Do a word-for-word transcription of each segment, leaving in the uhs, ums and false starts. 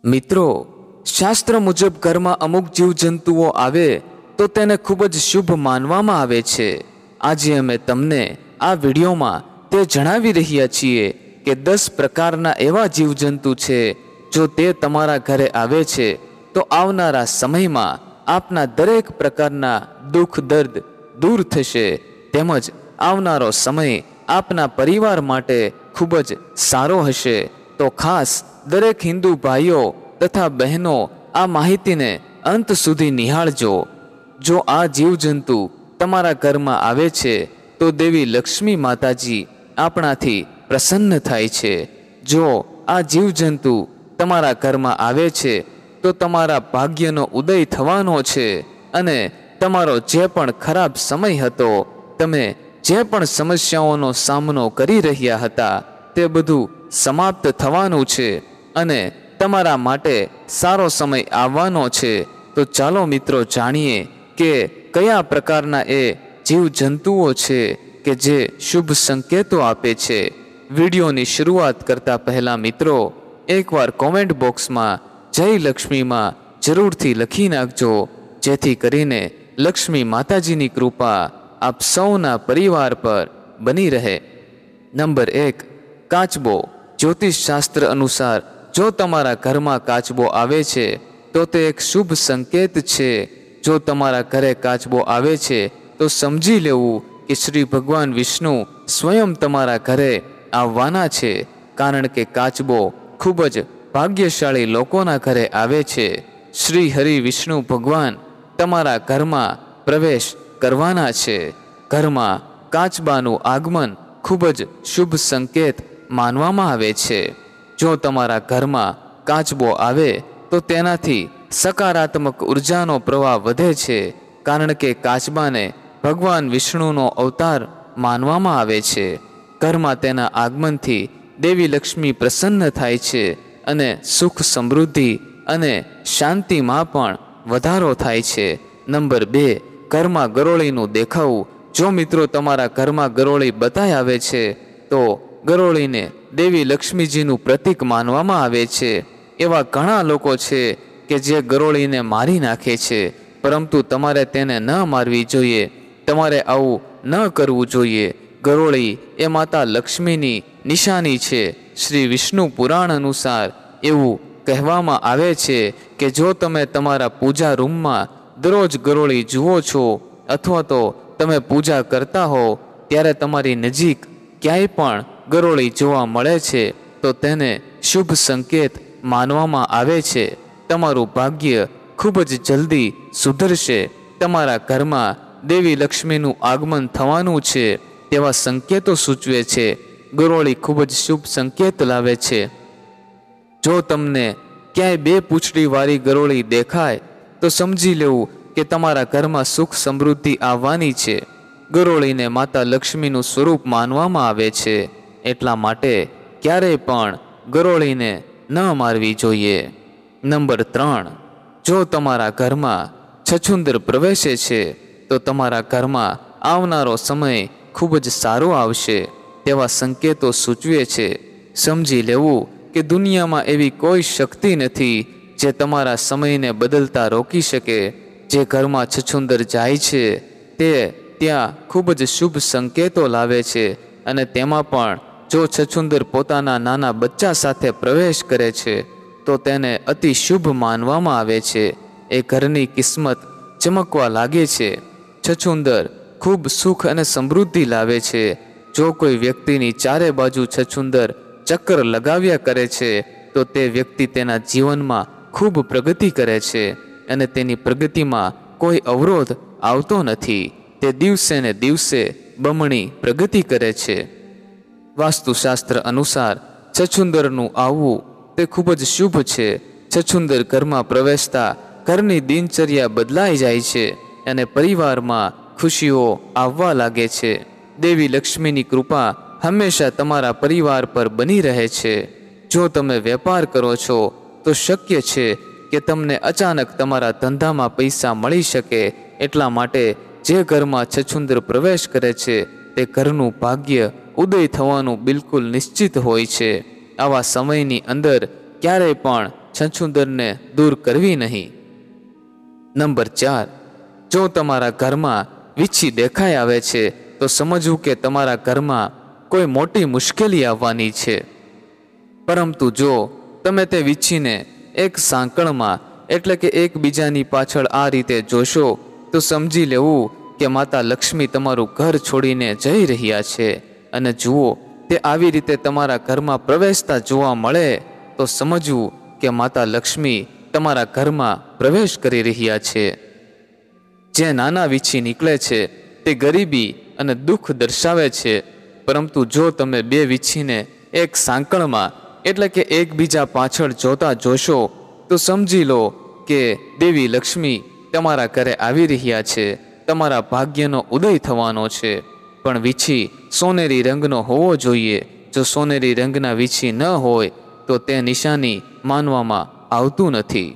મિત્રો, શાસ્ત્ર મુજબ ઘરમાં અમુક જીવજંતુઓ આવે તો તેને ખૂબ જ શુભ માનવામાં આવે છે. આજે અમે તમને આ વિડીયોમાં તે જણાવી રહ્યા છીએ કે દસ પ્રકારના એવા જીવજંતુ છે જો તે તમારા ઘરે આવે છે તો આવનારા સમયમાં આપના દરેક પ્રકારના દુઃખ દર્દ દૂર થશે, તેમજ આવનારો સમય આપના પરિવાર માટે ખૂબ જ સારો હશે. તો ખાસ દરેક હિન્દુ ભાઈઓ તથા બહેનો આ માહિતીને અંત સુધી નિહાળજો. જો આ જીવજંતુ તમારા ઘરમાં આવે છે તો દેવી લક્ષ્મી માતાજી આપણાથી પ્રસન્ન થાય છે. જો આ જીવજંતુ તમારા ઘરમાં આવે છે તો તમારા ભાગ્યનો ઉદય થવાનો છે અને તમારો જે પણ ખરાબ સમય હતો, તમે જે પણ સમસ્યાઓનો સામનો કરી રહ્યા હતા તે બધું સમાપ્ત થવાનું છે અને તમારા માટે સારો સમય આવવાનો છે. તો ચાલો મિત્રો જાણીએ કે કયા પ્રકારના એ જીવજંતુઓ છે કે જે શુભ સંકેતો આપે છે. વિડીયોની શરૂઆત કરતા પહેલા મિત્રો એકવાર કોમેન્ટ બોક્સમાં જય લક્ષ્મીમાં જરૂરથી લખી નાખજો, જેથી કરીને લક્ષ્મી માતાજીની કૃપા આપ સૌના પરિવાર પર બની રહે. નંબર એક, કાચબો. જ્યોતિષ શાસ્ત્ર અનુસાર જો તમારા ઘરમાં કાચબો આવે છે તો તે એક શુભ સંકેત છે. જો તમારા ઘરે કાચબો આવે છે તો સમજી લેવું કે શ્રી ભગવાન વિષ્ણુ સ્વયં તમારા ઘરે આવવાના છે, કારણ કે કાચબો ખૂબ જ ભાગ્યશાળી લોકોના ઘરે આવે છે. શ્રી હરિ વિષ્ણુ ભગવાન તમારા ઘરમાં પ્રવેશ કરવાના છે. ઘરમાં કાચબાનું આગમન ખૂબ જ શુભ સંકેત માનવામાં આવે છે. જો તમારા ઘરમાં કાચબો આવે તો તેનાથી સકારાત્મક ઉર્જાનો પ્રવાહ વધે છે, કારણ કે કાચબાને ભગવાન વિષ્ણુનો અવતાર માનવામાં આવે છે. ઘરમાં તેના આગમનથી દેવી લક્ષ્મી પ્રસન્ન થાય છે અને સુખ સમૃદ્ધિ અને શાંતિમાં પણ વધારો થાય છે. નંબર બે, ઘરમાં ગરોળીનું દેખાવું. જો મિત્રો તમારા ઘરમાં ગરોળી બતાઈ આવે છે તો ગરોળીને દેવી લક્ષ્મીજીનું પ્રતીક માનવામાં આવે છે. એવા ઘણા લોકો છે કે જે ગરોળીને મારી નાખે છે, પરંતુ તમારે તેને ન મારવી જોઈએ. તમારે આવું ન કરવું જોઈએ. ગરોળી એ માતા લક્ષ્મીની નિશાની છે. શ્રી વિષ્ણુ પુરાણ અનુસાર એવું કહેવામાં આવે છે કે જો તમે તમારા પૂજા રૂમમાં દરરોજ ગરોળી જુઓ છો અથવા તો તમે પૂજા કરતા હો ત્યારે તમારી નજીક ક્યાંય પણ ગરોળી જોવા મળે છે તો તેને શુભ સંકેત માનવામાં આવે છે. તમારું ભાગ્ય ખૂબ જ જલ્દી સુધરશે. તમારા ઘરમાં દેવી લક્ષ્મીનું આગમન થવાનું છે તેવા સંકેતો સૂચવે છે. ગરોળી ખૂબ જ શુભ સંકેત લાવે છે. જો તમને ક્યાંય બે પૂંછડીવાળી ગરોળી દેખાય તો સમજી લેવું કે તમારા ઘરમાં સુખ સમૃદ્ધિ આવવાની છે. ગરોળીને માતા લક્ષ્મીનું સ્વરૂપ માનવામાં આવે છે, એટલા માટે ક્યારેય પણ ગરોળીને ન મારવી જોઈએ. નંબર ત્રણ, જો તમારા ઘરમાં છછુંદર પ્રવેશે છે તો તમારા ઘરમાં આવનારો સમય ખૂબ જ સારો આવશે તેવા સંકેતો સૂચવે છે. સમજી લેવું કે દુનિયામાં એવી કોઈ શક્તિ નથી જે તમારા સમયને બદલતા રોકી શકે. જે ઘરમાં છછુંદર જાય છે તે ત્યાં ખૂબ જ શુભ સંકેતો લાવે છે, અને તેમાં પણ જો છછુંદર પોતાના નાના બચ્ચા સાથે પ્રવેશ કરે છે તો તેને અતિ શુભ માનવામાં આવે છે. એ ઘરની કિસ્મત ચમકવા લાગે છે. છછુંદર ખૂબ સુખ અને સમૃદ્ધિ લાવે છે. જો કોઈ વ્યક્તિની ચારે બાજુ છછુંદર ચક્કર લગાવ્યા કરે છે તો તે વ્યક્તિ તેના જીવનમાં ખૂબ પ્રગતિ કરે છે અને તેની પ્રગતિમાં કોઈ અવરોધ આવતો નથી. તે દિવસે ને દિવસે બમણી પ્રગતિ કરે છે. વાસ્તુશાસ્ત્ર અનુસાર છછુંદરનું આવવું તે ખૂબ જ શુભ છે. છછુંદર ઘરમાં પ્રવેશતા ઘરની દિનચર્યા બદલાઈ જાય છે અને પરિવારમાં ખુશીઓ આવવા લાગે છે. દેવી લક્ષ્મીની કૃપા હંમેશા તમારા પરિવાર પર બની રહે છે. જો તમે વેપાર કરો છો તો શક્ય છે કે તમને અચાનક તમારા ધંધામાં પૈસા મળી શકે. એટલા માટે જે ઘરમાં છછુંદર પ્રવેશ કરે છે તે ઘરનું ભાગ્ય ઉદય થવાનું બિલકુલ નિશ્ચિત હોય છે. આવા સમયની અંદર ક્યારેય પણ છછુંદરને દૂર કરવી નહીં. નંબર ચાર, જો તમારા ઘરમાં વીછી દેખાઈ આવે છે તો સમજવું કે તમારા ઘરમાં કોઈ મોટી મુશ્કેલી આવવાની છે. પરંતુ જો તમે તે વીછીને એક સાંકળમાં એટલે કે એકબીજાની પાછળ આ રીતે જોશો તો સમજી લેવું કે માતા લક્ષ્મી તમારું ઘર છોડીને જઈ રહ્યા છે. અને જુઓ તે આવી રીતે તમારા ઘરમાં પ્રવેશતા જોવા મળે તો સમજવું કે માતા લક્ષ્મી તમારા ઘરમાં પ્રવેશ કરી રહ્યા છે. જે નાના વીછી નીકળે છે તે ગરીબી અને દુઃખ દર્શાવે છે. પરંતુ જો તમે બે વીછીને એક સાંકળમાં એટલે કે એકબીજા પાછળ જોતા જોશો તો સમજી લો કે દેવી લક્ષ્મી તમારા ઘરે આવી રહ્યા છે. તમારા ભાગ્યનો ઉદય થવાનો છે. પણ વીછી સોનેરી રંગનો હોવો જોઈએ. જો સોનેરી રંગના વીછી ન હોય તો તે નિશાની માનવામાં આવતું નથી.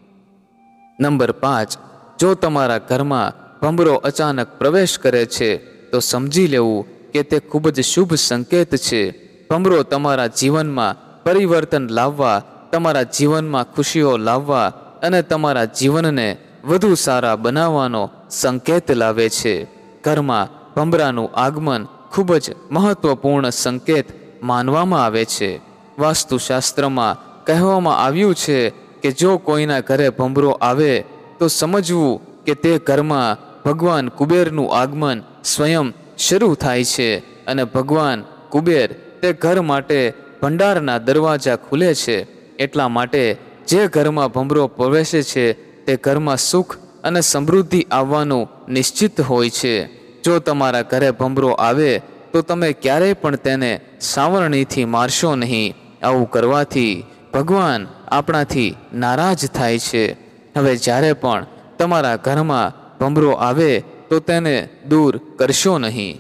નંબર પાંચ, જો તમારા ઘરમાં ભમરો અચાનક પ્રવેશ કરે છે તો સમજી લેવું કે તે ખૂબ જ શુભ સંકેત છે. ભમરો તમારા જીવનમાં પરિવર્તન લાવવા, તમારા જીવનમાં ખુશીઓ લાવવા અને તમારા જીવનને વધુ સારા બનાવવાનો સંકેત લાવે છે. ઘરમાં ભમરાનું આગમન ખૂબ જ મહત્વપૂર્ણ સંકેત માનવામાં આવે છે. વાસ્તુશાસ્ત્રમાં કહેવામાં આવ્યું છે કે જો કોઈના ઘરે ભમરો આવે તો સમજવું કે તે ઘરમાં ભગવાન કુબેરનું આગમન સ્વયં શરૂ થાય છે અને ભગવાન કુબેર તે ઘર માટે ભંડારના દરવાજા ખુલે છે. એટલા માટે જે ઘરમાં ભમરો પ્રવેશે છે તે ઘરમાં સુખ અને સમૃદ્ધિ આવવાનું નિશ્ચિત હોય છે. જો તમારા ઘરે ભમરો આવે તો તમે ક્યારેય પણ તેને સાવરણીથી મારશો નહીં. આવું કરવાથી ભગવાન આપણાથી નારાજ થાય છે. હવે જ્યારે પણ તમારા ઘરમાં ભમરો આવે તો તેને દૂર કરશો નહીં.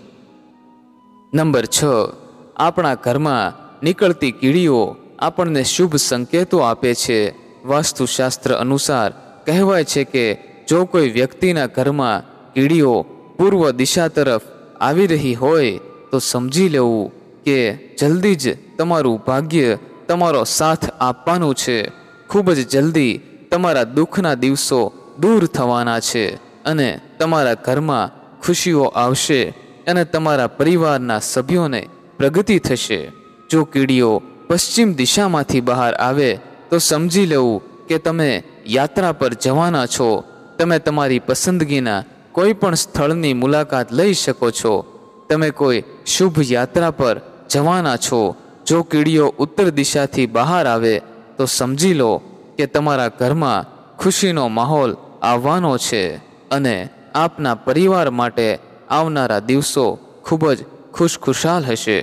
નંબર છ, આપણા ઘરમાં નીકળતી કીડીઓ આપણને શુભ સંકેતો આપે છે. વાસ્તુશાસ્ત્ર અનુસાર કહેવાય છે કે જો કોઈ વ્યક્તિના ઘરમાં કીડીઓ પૂર્વ દિશા તરફ આવી રહી હોય તો સમજી લેવું કે જલ્દી જ તમારું ભાગ્ય તમારો સાથ આપવાનું છે. ખૂબ જ જલ્દી તમારા દુઃખના દિવસો દૂર થવાના છે અને તમારા ઘરમાં ખુશીઓ આવશે અને તમારા પરિવારના સભ્યોને પ્રગતિ થશે. જો કીડીઓ પશ્ચિમ દિશામાંથી બહાર આવે તો સમજી લેવું કે તમે યાત્રા પર જવાના છો. તમે તમારી પસંદગીના કોઈ પણ સ્થળની મુલાકાત લઈ શકો છો. તમે કોઈ શુભ યાત્રા પર જવાના છો. જો કીડીઓ ઉત્તર દિશાથી બહાર આવે તો સમજી લો કે તમારા ઘરમાં ખુશીનો માહોલ આવવાનો છે અને આપના પરિવાર માટે આવનારા દિવસો ખૂબ જ ખુશખુશાલ હશે.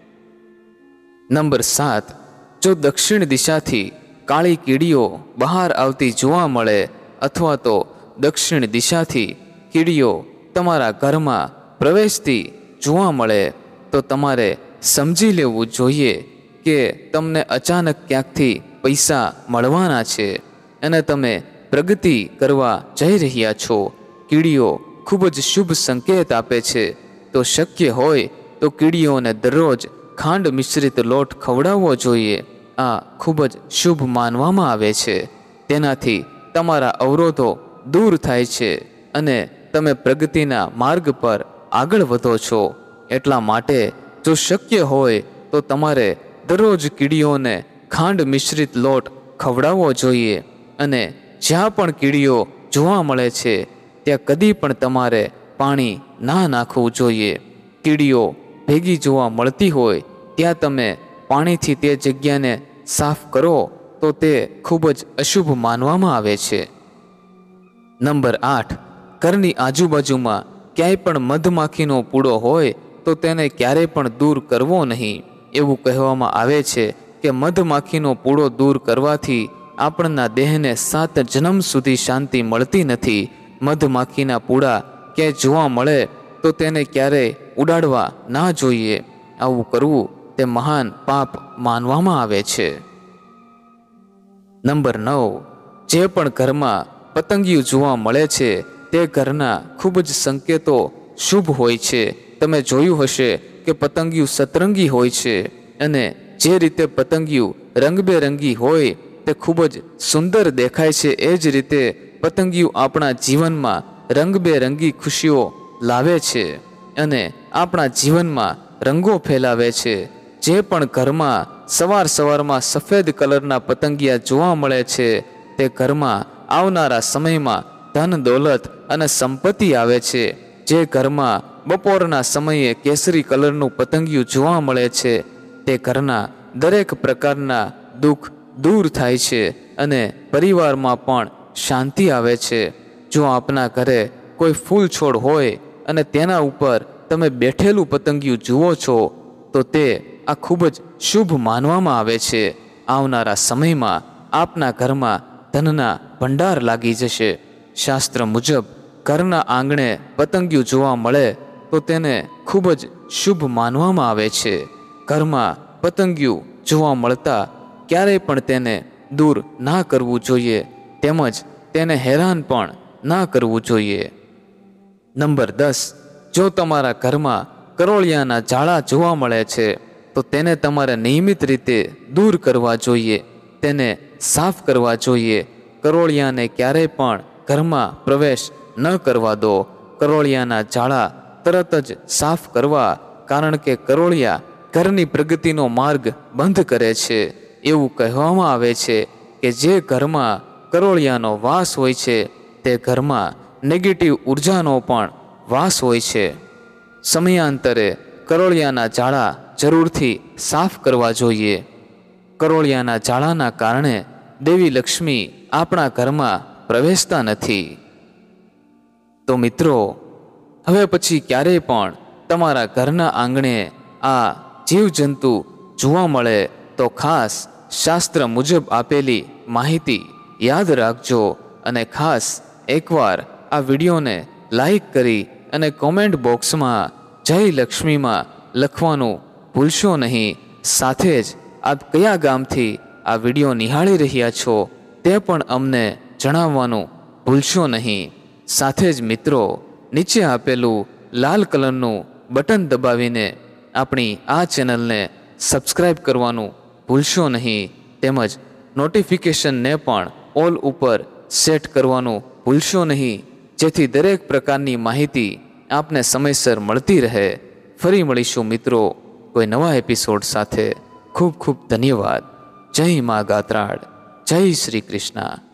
નંબર સાત, જો દક્ષિણ દિશાથી કાળી કીડીઓ બહાર આવતી જોવા મળે અથવા તો દક્ષિણ દિશાથી કીડીઓ તમારા ઘરમાં પ્રવેશતી જોવા મળે તો તમારે સમજી લેવું જોઈએ કે તમને અચાનક ક્યાંકથી પૈસા મળવાના છે અને તમે પ્રગતિ કરવા જઈ રહ્યા છો. કીડીઓ ખૂબ જ શુભ સંકેત આપે છે. તો શક્ય હોય તો કીડીઓને દરરોજ ખાંડ મિશ્રિત લોટ ખવડાવવો જોઈએ. આ ખૂબ જ શુભ માનવામાં આવે છે. તેનાથી તમારા અવરોધો દૂર થાય છે અને તમે પ્રગતિના માર્ગ પર આગળ વધો છો. એટલા માટે જો શક્ય હોય તો તમારે દરરોજ કીડીઓને ખાંડ મિશ્રિત લોટ ખવડાવવો જોઈએ અને જ્યાં પણ કીડીઓ જોવા મળે છે ત્યાં કદી પણ તમારે પાણી ના નાખવું જોઈએ. કીડીઓ ભેગી જોવા મળતી હોય ત્યાં તમે પાણીથી તે જગ્યાને સાફ કરો તો તે ખૂબ જ અશુભ માનવામાં આવે છે. નંબર આઠ, ઘરની આજુબાજુમાં ક્યાંય પણ મધમાખીનો પૂડો હોય તો તેને ક્યારેય પણ દૂર કરવો નહીં. એવું કહેવામાં આવે છે કે મધમાખીનો પૂડો દૂર કરવાથી આપણના દેહને સાત જન્મ સુધી શાંતિ મળતી નથી. મધમાખીના પૂડા ક્યાંય જોવા મળે તો તેને ક્યારેય ઉડાડવા ના જોઈએ. આવું કરવું તે મહાન પાપ માનવામાં આવે છે. નંબર નવ, જે પણ ઘરમાં પતંગિયું જોવા મળે છે તે ઘરના ખૂબ જ સંકેતો શુભ હોય છે. તમે જોયું હશે કે પતંગિયું સતરંગી હોય છે અને જે રીતે પતંગિયું રંગબેરંગી હોય તે ખૂબ જ સુંદર દેખાય છે, એ જ રીતે પતંગિયું આપણા જીવનમાં રંગબેરંગી ખુશીઓ લાવે છે અને આપણા જીવનમાં રંગો ફેલાવે છે. જે પણ ઘરમાં સવાર સવારમાં સફેદ કલરના પતંગિયા જોવા મળે છે, તે ઘરમાં આવનારા સમયમાં ધન દોલત અને સંપત્તિ આવે છે. જે ઘરમાં બપોરના સમયે કેસરી કલરનું પતંગિયું જોવા મળે છે, તે ઘરના દરેક પ્રકારના દુઃખ દૂર થાય છે અને પરિવારમાં પણ શાંતિ આવે છે. જો આપના ઘરે કોઈ ફૂલ છોડ હોય અને તેના ઉપર તમે બેઠેલું પતંગિયું જુઓ છો, તો તે આ ખૂબ જ શુભ માનવામાં આવે છે. આવનારા સમયમાં આપના ઘરમાં ધનના ભંડાર લાગી જશે. શાસ્ત્ર મુજબ ઘરના આંગણે પતંગિયું જોવા મળે તો તેને ખૂબ જ શુભ માનવામાં આવે છે. ઘરમાં પતંગિયું જોવા મળતા ક્યારેય પણ તેને દૂર ના કરવું જોઈએ, તેમજ તેને હેરાન પણ ના કરવું જોઈએ. નંબર દસ, જો તમારા ઘરમાં કરોળિયાના જાળા જોવા મળે છે, તો તેને તમારે નિયમિત રીતે દૂર કરવા જોઈએ, તેને સાફ કરવા જોઈએ. કરોળિયાને ક્યારેય પણ ઘરમાં પ્રવેશ ન કરવા દો. કરોળિયાના જાળા તરત જ સાફ કરવા, કારણ કે કરોળિયા ઘરની પ્રગતિનો માર્ગ બંધ કરે છે. એવું કહેવામાં આવે છે કે જે ઘરમાં કરોળિયાનો વાસ હોય છે, તે ઘરમાં નેગેટિવ ઉર્જાનો પણ વાસ હોય છે. સમયાંતરે કરોળિયાના જાળા જરૂરથી સાફ કરવા જોઈએ. કરોળિયાના જાળાના કારણે દેવી લક્ષ્મી આપણા ઘરમાં પ્રવેશતા નથી. તો મિત્રો, હવે પછી ક્યારેય પણ તમારા ઘરના આંગણે આ જીવજંતુ જોવા મળે તો ખાસ શાસ્ત્ર મુજબ આપેલી માહિતી યાદ રાખજો અને ખાસ એકવાર આ વિડીયોને લાઈક કરી અને કોમેન્ટ બોક્સમાં જય લક્ષ્મીમાં લખવાનું ભૂલશો નહીં. સાથે જ આપ કયા ગામથી આ વિડીયો નિહાળી રહ્યા છો તે પણ અમને જણાવવાનું ભૂલશો નહીં. સાથે જ મિત્રો, નીચે આપેલું લાલ કલરનું બટન દબાવીને આપણી આ ચેનલને સબસ્ક્રાઈબ કરવાનું ભૂલશો નહીં, તેમજ નોટિફિકેશનને પણ ઓલ ઉપર સેટ કરવાનું ભૂલશો નહીં, જેથી દરેક પ્રકારની માહિતી આપને સમયસર મળતી રહે. ફરી મળીશું મિત્રો કોઈ નવા એપિસોડ સાથે. ખૂબ ખૂબ ધન્યવાદ. જય મા ગાત્રાળ. જય શ્રી કૃષ્ણ.